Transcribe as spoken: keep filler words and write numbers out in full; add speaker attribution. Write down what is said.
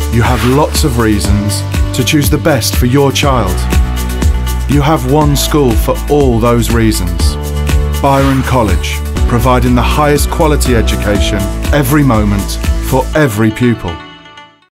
Speaker 1: you have lots of reasons to choose the best for your child. You have one school for all those reasons. Byron College, providing the highest quality education every moment for every pupil.